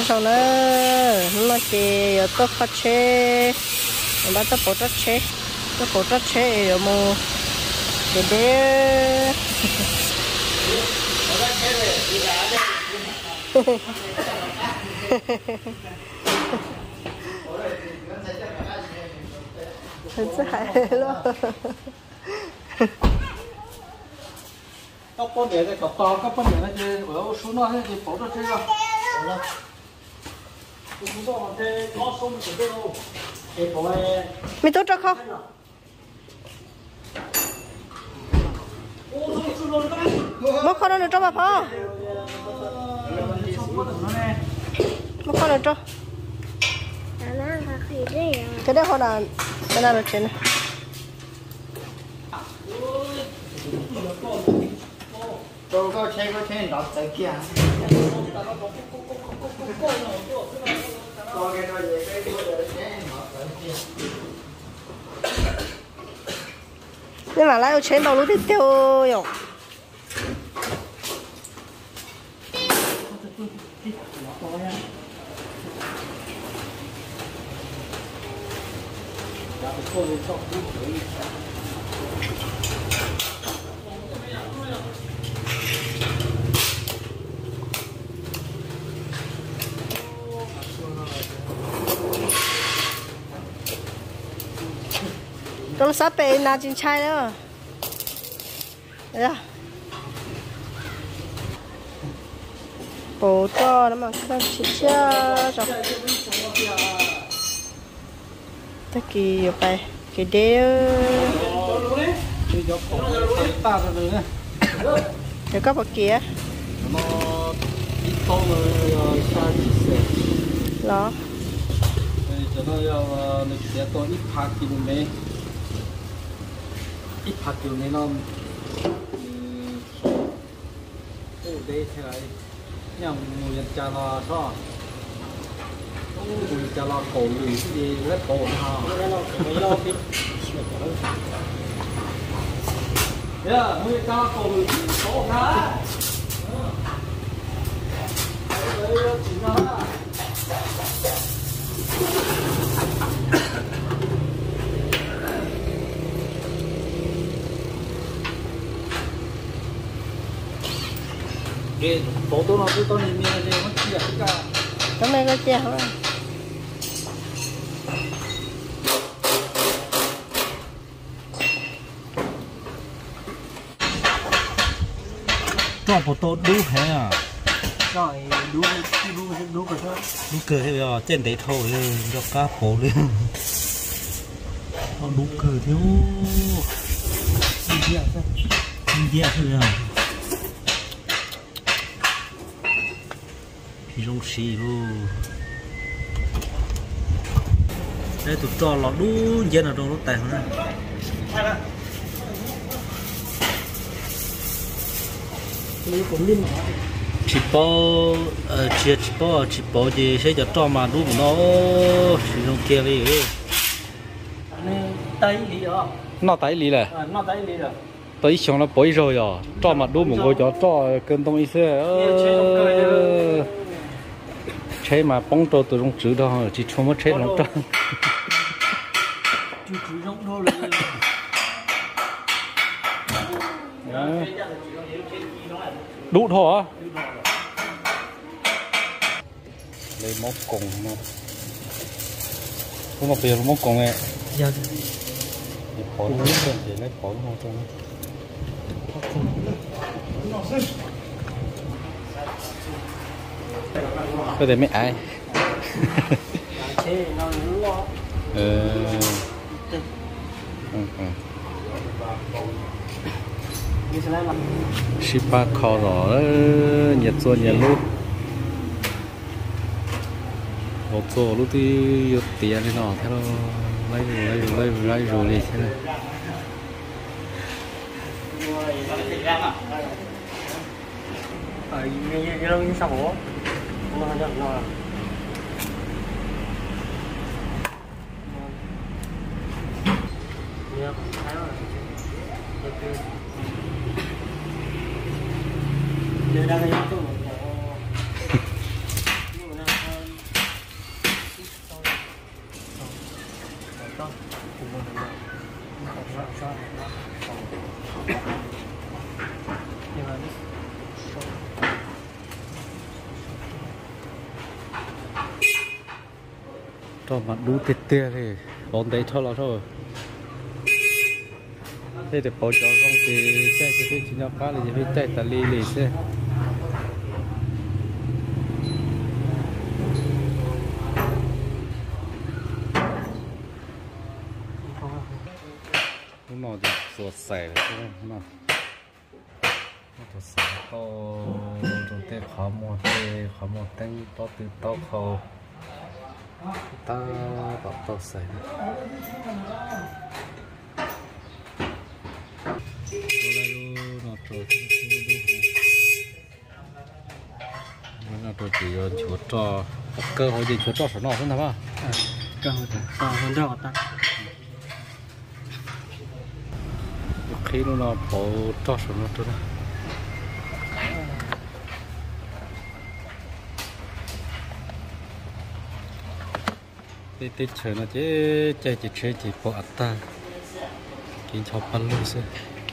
xong nó chỉ tốt phát chế bắt tập bột chế tập bột chế rồi mua để thật sai luôn các con để cái cặp to các con để cái gì ở số nó hay gì bỏ ra chơi ra chúng tôi cái có số mình cái đâu cái bỏ mi tốt cho không mất con nó cho bà phò mất con nó cho cái đấy họ là cái nào là chuyện này tôi có chơi đọc tới kia nhưng mà lại chơi bao lúc thì tiêu rồi trong sắp bể na chín chai nữa đấy bố to nó mà không chỉ cho rồi tất kỳ vậy cái đeo cái cấp bậc kia đó cho nó lịch sẽ to ít phạt thì mình ít phạt kiểu này nó đây thế này nhầm người cha lo sao người cha lo cổ lười gì rất cổ ha yeah người cha cổ lười cổ ha cái bộ tôi nó tôi nhìn như thế nó chia tất cả cái này có chia không cho bộ tôi đủ hết à rồi đủ cái đó đủ cười thế rồi trên đấy thôi cho cá phổ lên nó đủ cười thiếu đi thôi à thì rong xì luôn đây tụi cho lọt đủ dân ở trong lúc tàn nữa chỉ bỏ gì sẽ cho mà đủ nó sử dụng kia đi tay đi rồi nó tay lì này nó tay đi rồi tới xong nó bối rồi à cho mà đủ một người cho cơn đông ít chế mà bóng trâu từ trong chữ đó chỉ cho mất chế lòng trâu chữ trong đâu là đủ thôi á lấy móc cùng mà không có tiền móc cùng này dạ bỏ nó lên để lấy bỏ nó trong có thể mấy ai shippa kho rõ nhiệt ruột nhiệt lúc một số lúc thì nhiều tiền thì nó theo lấy rồi đi thế này nghe đâu như sao hổ nó nhận nó đây đang cái cho mặt đu tiệt tiệt thì bọn đấy cho nó thôi thế để bảo cho không thì chạy thì phải chỉ nhau cá là chỉ phải chạy ta lì lì xe lúc nào thì sửa sẻ rồi chứ không nào sửa sẻ to rồi tê khó một tên to từ to khâu ta bảo tao xài nó tôi chỉ chuột trò cơ hội gì chuột trò số nọ không thằng à cơ hội hơn rõ ta khi nó bỏ trò số nọ tôi tết trời nó chứ chạy chỉ bỏ ta kín cho bắn luôn xem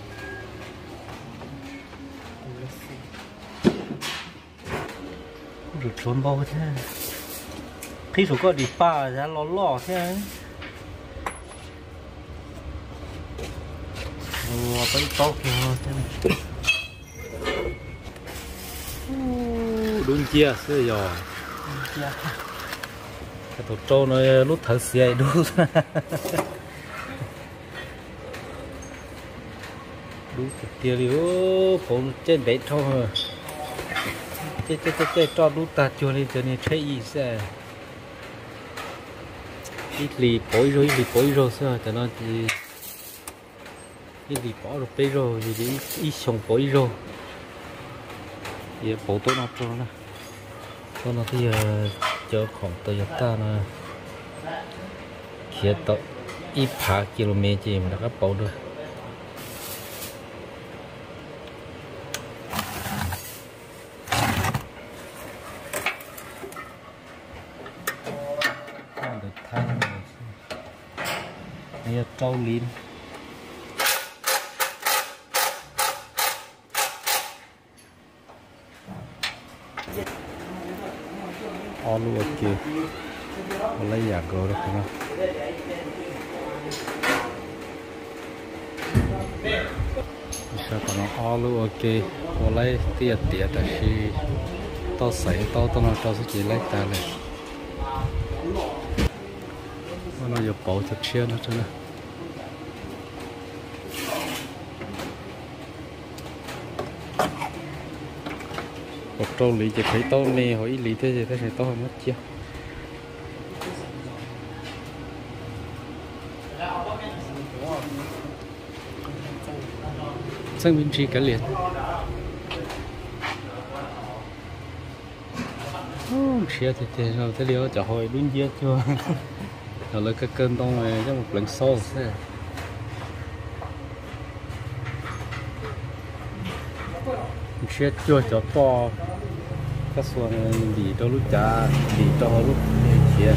được trốn bao thế khi số có đi pa ra lò thế cái to kìa thế này đúng chia sữa giò cái tổ trâu nó lúc thở xì đúng đúng tiền đi ô phồng trên đấy thôi chơi cho lúc ta cho nên chơi gì sẽ ít lì bối rồi sao cho nó thì ít lì bỏ rồi bê rồi thì ít sống bối rồi thì bố tôi nó cho nó thì cho khoảng Toyota nó kia tàu ít phá km gì mà đã bảo được được thay này trâu lín luôn ok lấy giả gỗ được không sao còn nó luôn ok lấy tiệt là khi tao sấy tao nó cho sẽ chỉ lấy ta này nó giờ bỏ thật chia nó cho nó một trâu lì chỉ thấy tao nè hỏi lì thế gì thế này tao mất chưa sang bên chi cả liền chia thì rồi thế liệu cho hồi đúng chưa chưa rồi lấy cái cơn tông này cho một lần sau thế chia chưa cho to cái xuồng đi đâu lúc cha đi đâu lúc chia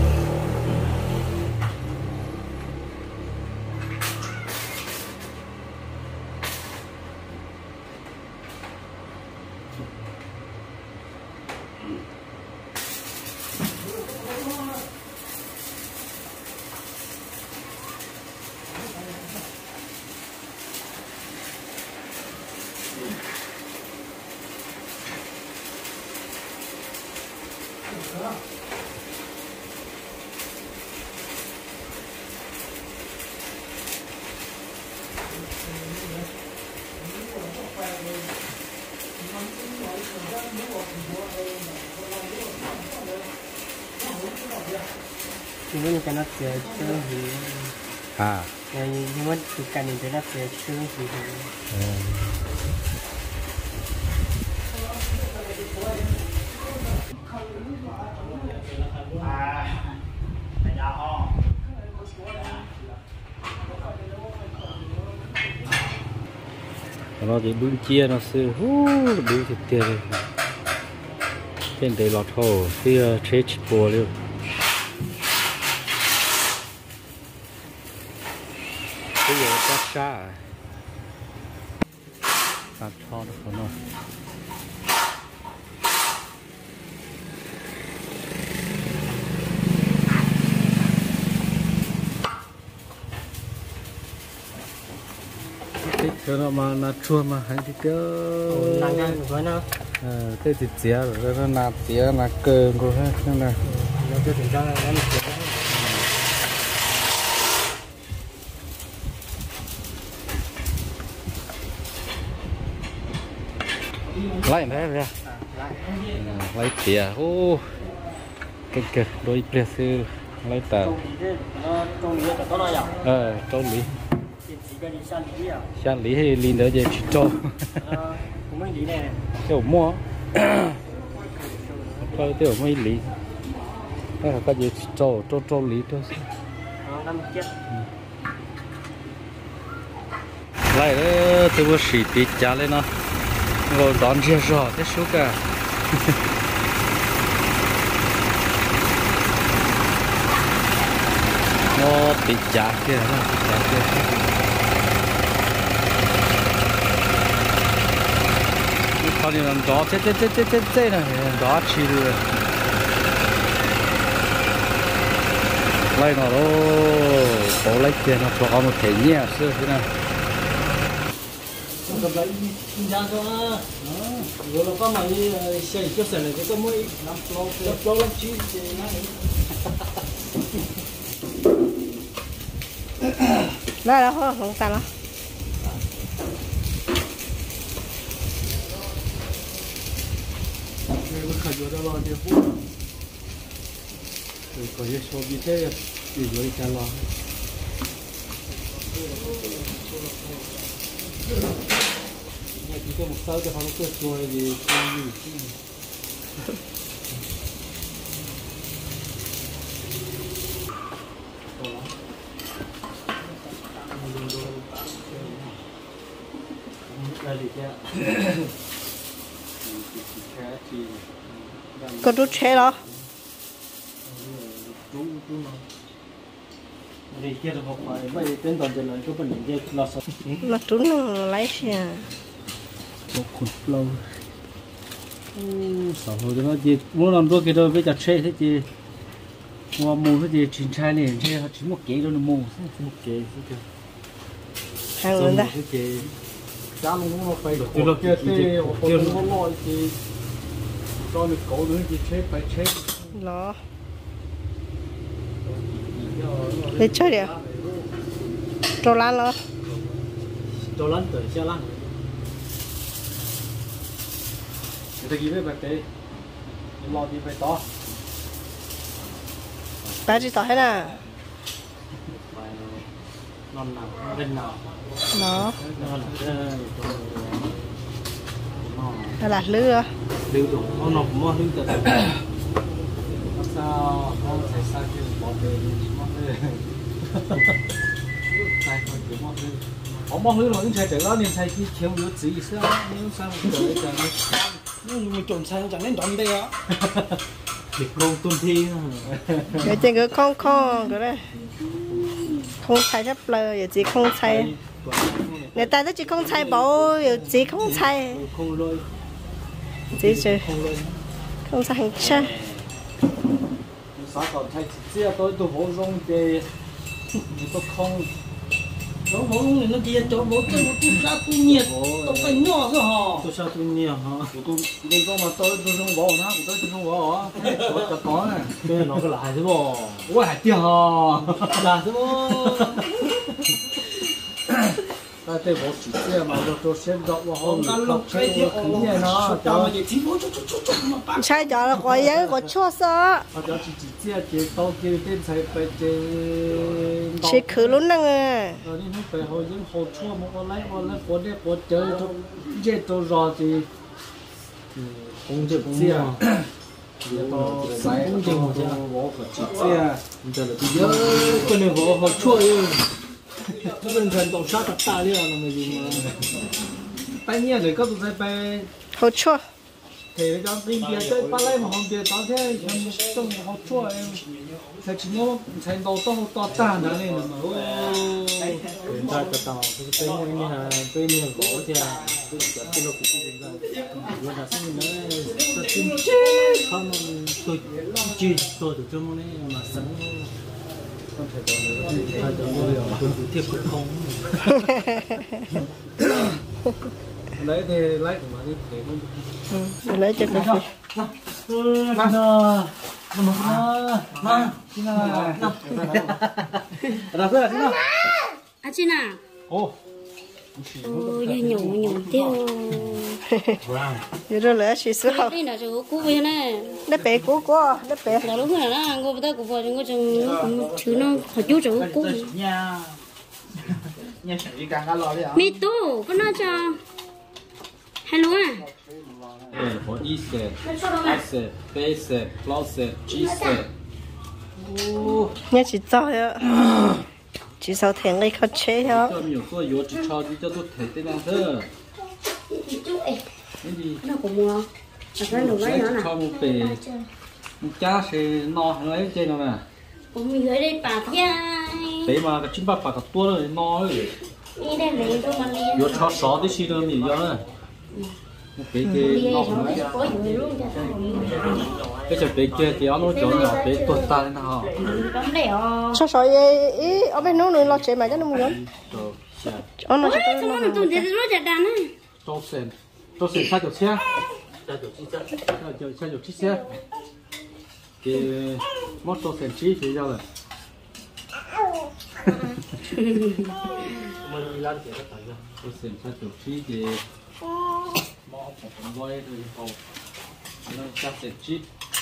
Ini kan nak cerita ni. Nhưng mà từ cái này nó sẽ chưa gì nó chỉ đúng chia nó sẽ đúng thực tiền trên đây lọt hồ thì chế bùa luôn quá xa ta cho nó không nó cho nó mà nó chua mà hay thì tiêu nặng cái với nó thế thì chè rồi nó nạp chè là cơm của hết nên là nó chưa thành ra là nó lấy thế ra lấy chè ô cái kia đôi bia sư lấy tờ trâu lý sang lý hay lý nữa về cho kiểu mua thôi kiểu mấy lý đó là cái gì trâu lý thôi lại đó tôi vừa xịt tí chả lên nó ngồi đón chia rõ thế số cả nó tí chả kia nó tí chả kia con này làm gió chết này gió chi rồi lấy nó đó có lấy tiền nó cho một thể nhẹ xưa thế này rồi là có mà đi xây cái sân này cái mới làm lâu lắm chứ đó là không ta đó khởi vô đó lo đi phút rồi có những số bị thế thì rồi cả lo chỉ có một sao cho họ có rồi thì có chút chế đó đi kia được học bài vậy đến toàn trận này có phần điểm kia lo sợ mà trúng nó lấy xe một cục lâu sao hồi đó chị muốn làm đôi cái đôi với chặt xe thế chị mua mua thế chị chín chai này chị chỉ một cái đâu nó mua một cái thế hàng lớn đó giá nó cũng phải được từ lúc kia thì nó nói thì cho mình cố nữa chị chế phải chế nó để chơi đi trâu lan nó trâu lan tới xe lan người ta ghi với bạc tế lo đi phải to ta chỉ tỏi hết à non nào bên nào nó là lưa lưu đủ nó nộp mua lưu từ sao không phải sao chứ bỏ về đi mất đi sai không chịu mất đi không mất lưu rồi nhưng sai trở đó nên sai chỉ thiếu yếu gì sao nếu sao một cái cái nhưng mình trộn sai chẳng nên trộn đây á việc luôn tuân thi cái chuyện cứ không cái đây không sai chấp lời giờ chỉ không sai người ta chỉ không sai bảo giờ chỉ không sai không lôi chỉ chứ không sai hành cha sao còn thay chia tôi bổ sung thì tôi không nó bổ sung nó kia cho bổ sung tôi sao tôi nhiệt tôi phải nhỏ cơ hả tôi sao tôi nhiệt hả tôi đây có mà tôi không bỏ nó tôi không bỏ tôi có này cái nó cái lại thế bò ôi hạt tiêu hả là thế bò ta thấy bộ chỉ xe mà tôi xem rõ vào hôm ta lục cái thì ông nó cho mà chỉ bố cho sai cho là coi giấy có chua sợ cho chỉ xe chỉ tao kêu tên sai phải chỉ khử luôn năng à rồi đi nó phải hồi những hồ chua một con lấy có chơi thôi chơi tôi rồi thì không chơi không xe tôi sai không chơi một bộ chỉ xe giờ là tôi nhớ cái này bộ hồ chua yêu tôi bình thường tổng sát tập ta liệu là gì mà tay nhẹ rồi các tụi bay hồ chua thì cho bên kia chơi ba lấy mà hôm kia tao thế trong học chua em thì chỉ nhớ thấy đầu to ta nữa nên mà hiện tại tao bên này là bên này có thì là cái lô cái gì ra rồi là xin nó tin không tôi được cho nó này mà sẵn không thể tôi tôi tiếp cũng không lấy thì lấy mà đi để lấy cho cà phê à chị nào ôi nhổ tiêu giờ rồi lấy xí xíu đây là chỗ cũ vậy nè nó bé cũ quá nó bé là lúc này nó ngồi tới của vợ chúng tôi thứ nó phải chú chỗ cũ nhà chẳng đi càng cá lò đấy à mi tu có nói cho hello à có y xe, hai xe, ba xe, sáu xe, chín xe. nhớ chỉ cho á chỉ sau thèn lấy khó chế á cho nhiều số yếu chỉ cho đi cho tôi thấy tên nào thôi. Cái gì? nó cũng mua cái đồ đấy nó cho một bể, một cha sẽ no nói trên nào nè. cũng mình gửi đây bà thia Đấy mà cái chim bạc bạc cái tua rồi no rồi. đi đây lấy cho mình đi Yếu cho sáu đi xí đơn gì đó nè. Một bể kia no nói. có gì luôn Cái chợ bể kia thì nó chỗ nhỏ bể tuột ta lên nào. cấm đẻo sao sao ý ở bênนู้nè lo chế mà cho nó muốn ở nó ôi sao nó tụi thì nó chặt đàn á Cho sen sao chỗ xe? Sao chỗ chiếc xe? Cái mất cho sen chi thì sao rồi? Cho sen sao chỗ chi thì bỏ một voi rồi hầu nó chắc sen chi.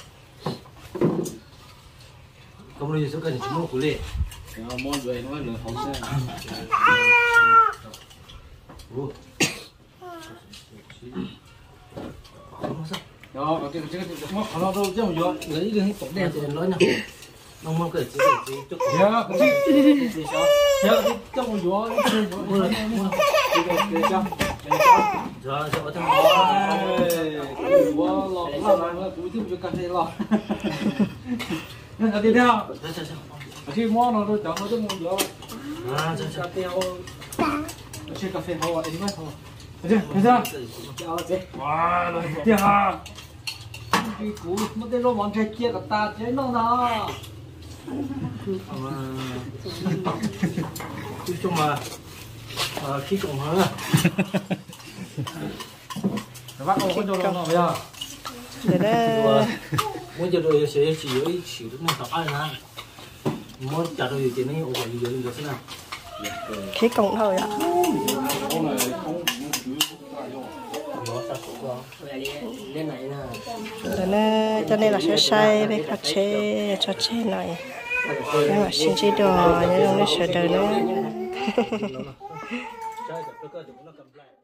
không được số cái chỉ mua của lệ Món vậy nó là hầu xe. Đó, cái mất nó đâu chứ mà lấy cái tổng đen thì nói nhau không mong cái gì chút dạ, cái gì sao? Dạ, trong một gió, rồi rồi thằng quá lo túi thêm cho cà phê lo. Nên là tiếp theo, khi món nó tôi chọn nó cho một gió. Cà phê hậu, cà phê hậu anh nói hậu. Được chưa? Wow, rồi tiếp theo. Cái cú mất tên nó món trái kia cả ta chế nó nào. chung mà khi cộng hơn Bác có cho nó nào bây giờ? để đó muốn cho rồi sẽ chỉ được một tập ai nè muốn trả rồi thì này ổn định được thế nào khí cộng thôi ạ lên này nè để cho nên là sẽ sai với các chế cho chế này nhưng mà xin chế đồ nhưng mà nó sợ đời nữa